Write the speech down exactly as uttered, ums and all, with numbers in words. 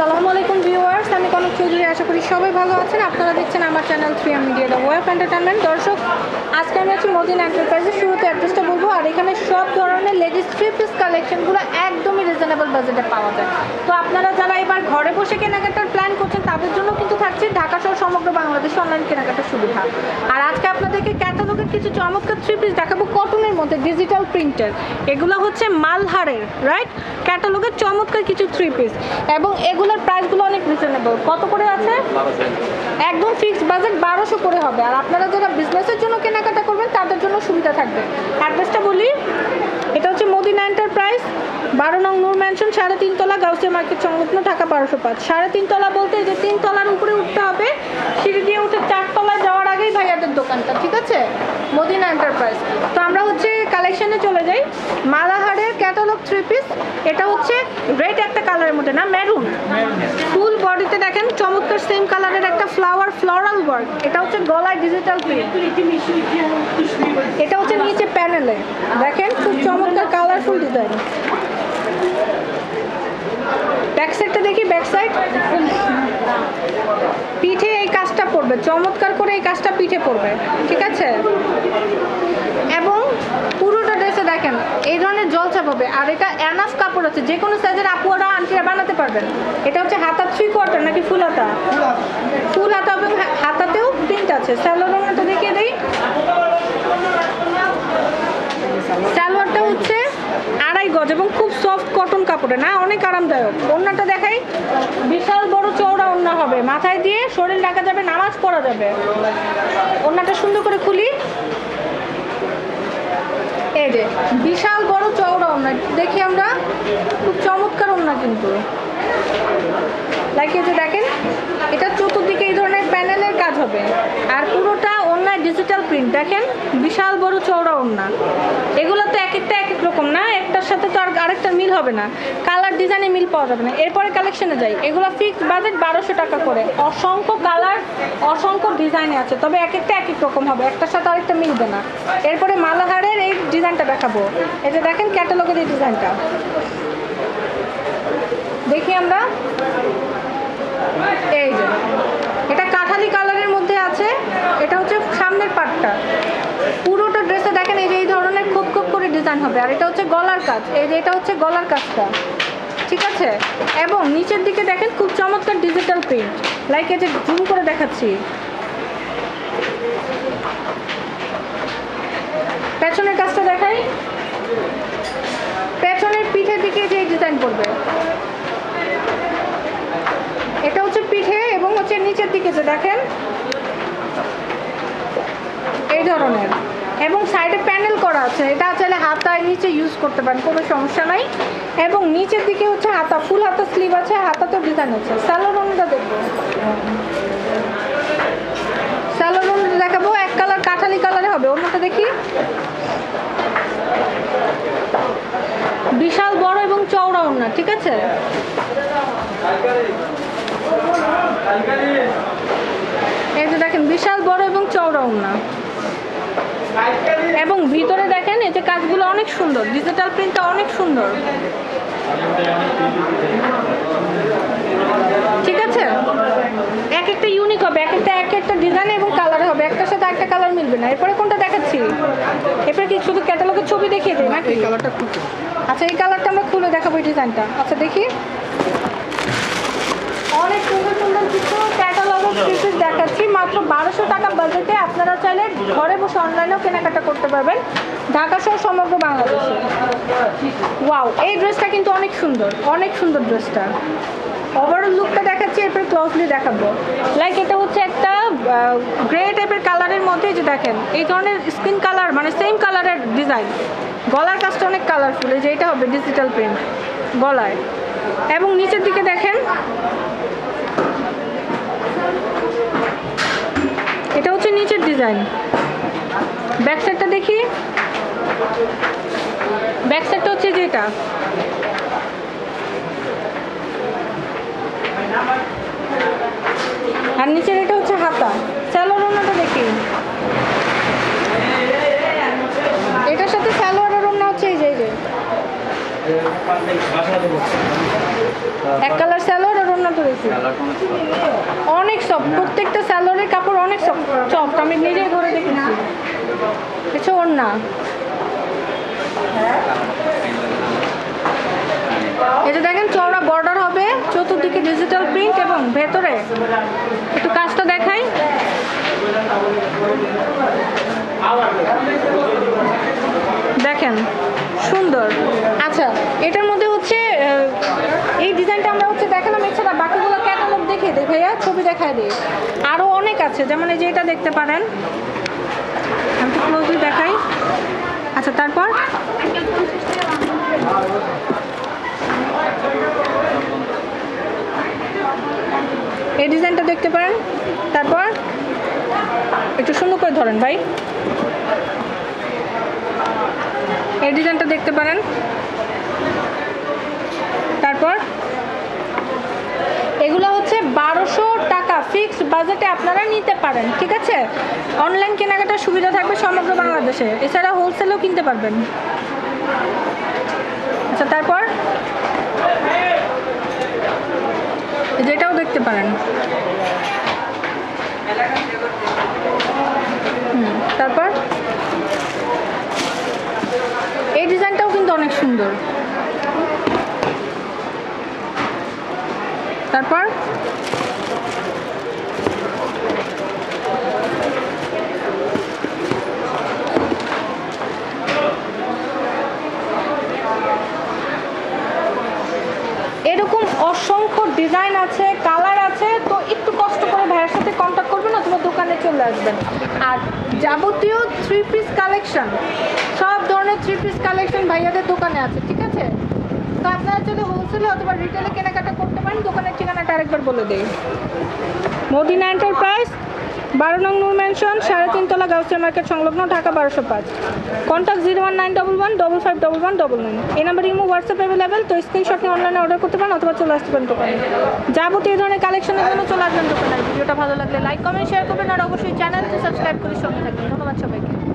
আসসালামু আলাইকুম ভিউয়ার্স, আমি কনক চৌধুরী। আশা করি সবাই ভালো আছেন। আপনারা দেখছেন আমার channel three M media the way of entertainment. দর্শক, আজকে আমি আছি মদিনা এন্টারপ্রাইজের। শুরুতে অ্যাড্রেসটা বলবো, আর এখানে সব ধরনের লেডিস থ্রি পিস কালেকশনগুলো একদমই রিজনেবল বাজেটে পাওয়া যায়। তো আপনারা যারা এবার ঘরে বসে কেনাকাটার প্ল্যান করছেন তাদের জন্য কিন্তু থাকছে ঢাকা সহ সমগ্র বাংলাদেশে অনলাইন কেনাকাটার সুবিধা। আর আজকে আপনাদেরকে ক্যাটালগের কিছু চমৎকার থ্রি পিস দেখাবো, কটনের মধ্যে ডিজিটাল প্রিন্টের। এগুলো হচ্ছে মালহারের রাইট ক্যাটালগের চমৎকার কিছু থ্রি পিস, এবং এগুলোর প্রাইসগুলো অনেক রিজনেবল। কত করে আছে? একদম ফিক্সড বাজেট বারোশো করে হবে। আর আপনারা যারা বিজনেসের জন্য কেনাকাটা করবেন তাদের জন্য সুবিধা থাকবে। অ্যাড্রেসটা বলি, এটা হচ্ছে মদিনা এন্টারপ্রাইজ, বারো নং নূর ম্যানশন, সাড়ে তিনতলা, গাউসিয়া মার্কেট সংলগ্ন, ঢাকা বারোশো পাঁচ। সাড়ে তিনতলা বলতে যে তিনতলার উপরে উঠতে হবে, সিঁড়ি দিয়ে উঠে চারতলায় যাওয়ার আগেই ভাইয়াদের দোকানটা, ঠিক আছে? মদিনা এন্টারপ্রাইজ। তো আমরা হচ্ছে কালেকশনে চলে যাই। মালাহারের ক্যাটালগ থ্রি পিস, এটা হচ্ছে রেড একটা কালারের মধ্যে, না মেরুন, ফুল বডিতে দেখেন চমৎকার সেম কালারের একটা ফ্লাওয়ার ফ্লোরাল ওয়ার্ক। এটা হচ্ছে গলায় ডিজিটাল প্রিন্ট, এটা হচ্ছে নিচে প্যানেলে দেখেন খুব চমৎকার কালারফুল ডিজাইন। ব্যাক সাইডটা দেখি, ব্যাক সাইড পিঠে এই কাজটা পড়বে, চমৎকার করে এই কাজটা পিঠে পড়বে, ঠিক আছে? এবং পুরোটা ড্রেসে দেখেন এই ধরনের জলছাপ হবে। আর এটা এনাফ কাপড় আছে, যে কোনো সাইজের আপুরা আন্টিরা বানাতে পারবেন। এটা হচ্ছে হাতা থ্রি কোয়ার্টার নাকি ফুল হাতা? ফুল হাতা, এবং হাতাতেও প্রিন্ট আছে। সালোয়ারটা দেখিয়ে দেই, সালোয়ারটা হচ্ছে আড়াই গজ এবং খুব সফট কটন কাপড়ে, না অনেক আরামদায়ক। ওড়নাটা দেখাই, বিশাল বড় চওড়া ওড়না হবে, মাথায় দিয়ে শরীর ঢাকা যাবে, নামাজ পড়া যাবে। ওড়নাটা সুন্দর করে খুলি, এই যে বিশাল বড় চওড়া ওড়না দেখি আমরা, খুব চমৎকার ওড়না কিন্তু। লাইক এই যে দেখেন, এটা চতুর্দিকে এই ধরনের প্যানেলের কাজ হবে, আর পুরোটা ওড়নায় ডিজিটাল প্রিন্ট। দেখেন বিশাল বড় চওড়া ওড়না। এগুলো তো এক একটা এক এক রকম, না একটার সাথে তো আর আরেকটার মিল হবে না, কালার ডিজাইনে মিল পাওয়া যাবে না। এরপরে কালেকশনে যাই, এগুলো ফিক্সড বাজেট বারোশো টাকা করে। অসংখ্য কালার, অসংখ্য ডিজাইনে আছে, তবে এক একটা এক এক রকম হবে, একটার সাথে আরেকটা মিলবে না। এরপরে মালাহারের এই ডিজাইনটা দেখাবো। এই যে দেখেন ক্যাটালগের এই ডিজাইনটা দেখি আমরা, এই যে এটা কাঠালি কালারের মধ্যে আছে। এটা হচ্ছে সামনের পাটটা, পুরোটা ড্রেসে দেখেন এই যে এই ধরনের খুব খুব করে ডিজাইন হবে। আর এটা হচ্ছে গলার কাজ, এই যে এটা হচ্ছে গলার কাজটা, ঠিক আছে? এবং নিচের দিকে দেখেন খুব চমৎকার ডিজিটাল প্রিন্ট, লাইক এই যে জুম করে দেখাচ্ছি। পেছনের কাজটা দেখাই, পেছনের পিঠের দিকে যে ডিজাইন করবে, এটা হচ্ছে পিঠে, এবং হচ্ছে নিচের দিকে যে দেখেন এই ধরনের, এবং সাইডে প্যানেল করা আছে। এটা চাইলে হাতায় নিচে ইউজ করতে পারেন, কোনো সমস্যা নাই। এবং নিচের দিকে হচ্ছে হাতা, ফুল হাতা স্লিভ আছে, হাতাতেও ডিজাইন আছে। সালোয়ারটা দেখবো, সালোয়ারটা দেখাবো, এক কালার কাঠালি কালারে হবে। অন্যটা দেখি, বিশাল বড় এবং চওড়া ওড়না, ঠিক আছে? এই যে দেখেন বিশাল বড় এবং চওড়া ওড়না, এবং ভিতরে দেখেন এই যে কাজগুলো অনেক সুন্দর, ডিজিটাল প্রিন্টটা অনেক সুন্দর, ঠিক আছে? এক একটা ইউনিক হবে, এক একটা এক একটা ডিজাইন এবং কালার হবে, একটার সাথে একটা কালার মিলবে না। এরপরে কোনটা দেখাচ্ছি? এরপরে কি শুধু ক্যাটালগের ছবি দেখিয়ে দিই নাকি? কালারটা খুলে, আচ্ছা এই কালারটা আমরা খুলে দেখাবো, এই ডিজাইনটা। আচ্ছা দেখি, অনেক সুন্দর সুন্দর কিছু ক্যাটালগের থ্রি পিস দেখাচ্ছি মাত্র বারোশো টাকা বাজেটে। আপনারা চাইলে ঘরে বসে অনলাইনেও কেনাকাটা করতে পারবেন, ঢাকা সহ সমগ্র বাংলাদেশে। ওয়াও, এই ড্রেসটা কিন্তু অনেক সুন্দর, অনেক সুন্দর ড্রেসটা। ওভারঅল লুকটা দেখাচ্ছি, এরপরে ক্লোজলি দেখাবো। লাইক এটা হচ্ছে একটা গ্রে টাইপের কালারের মধ্যে, যে দেখেন এই ধরনের স্কিন কালার, মানে সেম কালারের ডিজাইন। গলার কাজটা অনেক কালারফুল, এই যে এটা হবে ডিজিটাল প্রিন্ট গলায়, এবং নিচের দিকে দেখেন এটা হচ্ছে নিচের ডিজাইন। ব্যাক সাইডটা দেখি, ব্যাক সাইডটা হচ্ছে যেটা, আর নিচের এটা হচ্ছে হাতা। সালোয়ার ওড়নাটা দেখি, এটার সাথে সালোয়ারের ওড়না হচ্ছে এই যে এক কালার সালোয়ার আর অন্য তো দেখি অনেক সফট, প্রত্যেকটা স্যালোয়ারের কাপড় অনেক সফট, আমি নিজেই ধরে দেখেছি। কিছু ওর না, এটা দেখেন চওড়া বর্ডার হবে, চতুর্দিকে ডিজিটাল প্রিন্ট এবং ভেতরে একটু কাজটা দেখাই। দেখেন সুন্দর। আচ্ছা, এটার মধ্যে হচ্ছে এই ডিজাইনটা আমরা হচ্ছে দেখালাম, এছাড়া বাকিগুলো ক্যাটালগ দেখে দিই ভাইয়া, ছবি দেখায় দিই। আরও অনেক আছে, যেমন এই যে এটা দেখতে পারেন, আমি তো ক্লোজলি দেখাই। আচ্ছা, তারপর এই ডিজাইনটা দেখতে পারেন। তারপর একটু সুন্দর করে ধরেন ভাই, এই ডিজাইনটা দেখতে পারেন। তারপর এগুলো হচ্ছে বারোশো টাকা ফিক্সড বাজেটে আপনারা নিতে পারেন, ঠিক আছে? অনলাইন কেনাকাটার সুবিধা থাকবে সমগ্র বাংলাদেশে, এছাড়া হোলসেলেও কিনতে পারবেন। আচ্ছা, তারপর যেটাও দেখতে পারেন। হুম, তারপর এই ডিজাইনটাও কিন্তু অনেক সুন্দর। তারপর এরকম অসংখ্য ডিজাইন আছে, কালার আছে, তো একটু কষ্ট করে ভাইয়ের সাথে কন্ট্যাক্ট করবেন অথবা দোকানে চলে আসবেন। আর যাবতীয় থ্রি পিস কালেকশন, সব ধরনের থ্রি পিস কালেকশন ভাইয়াদের দোকানে আছে, ঠিক আছে? তো আপনারা যদি হোলসেলে অথবা রিটেলে কেনাকাটা করতে পারেন, দোকানের ঠিকানাটা আরেকবার বলে দেই। মদিনা এন্টারপ্রাইজ, বারো নং নূর ম্যানশন, সাড়ে তিনতলা গাউসিয়া মার্কেট সংলগ্ন, ঢাকা বারোশো পাঁচ। Contact zero one nine double one double five double one double nine. এই নাম্বার ইমো হোয়াটসঅ্যাপ অ্যাভেলেবেল, তো স্ক্রিনশট নিয়ে অনলাইনে অর্ডার করতে পারেন অথবা চলে আসতে পারেন দোকানে। যাবতীয় ধরনের কালেকশনের জন্য চলে আসবেন দোকানে। ভিডিওটা ভালো লাগলে লাইক কমেন্ট শেয়ার করবেন, আর অবশ্যই চ্যানেলটি সাবস্ক্রাইব করে সঙ্গে থাকবেন। ধন্যবাদ সবাইকে।